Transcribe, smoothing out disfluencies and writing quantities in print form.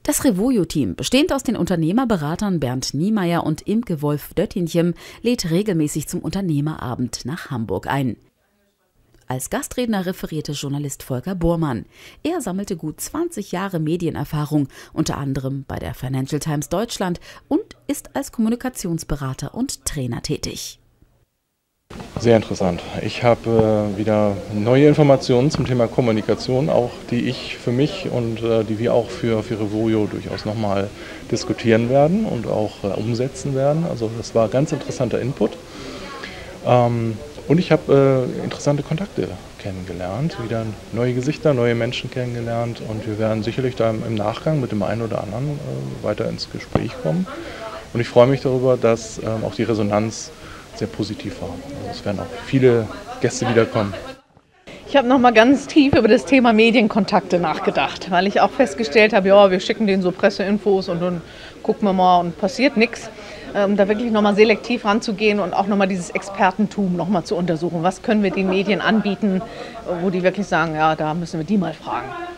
Das Revoyo-Team, bestehend aus den Unternehmerberatern Bernd Niemeyer und Imke Wolf-Döttinchem, lädt regelmäßig zum Unternehmerabend nach Hamburg ein. Als Gastredner referierte Journalist Volker Bormann. Er sammelte gut 20 Jahre Medienerfahrung, unter anderem bei der Financial Times Deutschland, und ist als Kommunikationsberater und Trainer tätig. Sehr interessant. Ich habe wieder neue Informationen zum Thema Kommunikation, auch die ich für mich und die wir auch für Revoyo durchaus nochmal diskutieren werden und auch umsetzen werden. Also das war ganz interessanter Input. Und ich habe interessante Kontakte kennengelernt, wieder neue Gesichter, neue Menschen kennengelernt, und wir werden sicherlich da im Nachgang mit dem einen oder anderen weiter ins Gespräch kommen. Und ich freue mich darüber, dass auch die Resonanz sehr positiv war. Also es werden auch viele Gäste wiederkommen. Ich habe noch mal ganz tief über das Thema Medienkontakte nachgedacht, weil ich auch festgestellt habe, ja, wir schicken denen so Presseinfos und dann gucken wir mal und passiert nichts. Da wirklich noch mal selektiv ranzugehen und auch noch mal dieses Expertentum noch mal zu untersuchen. Was können wir den Medien anbieten, wo die wirklich sagen, ja, da müssen wir die mal fragen.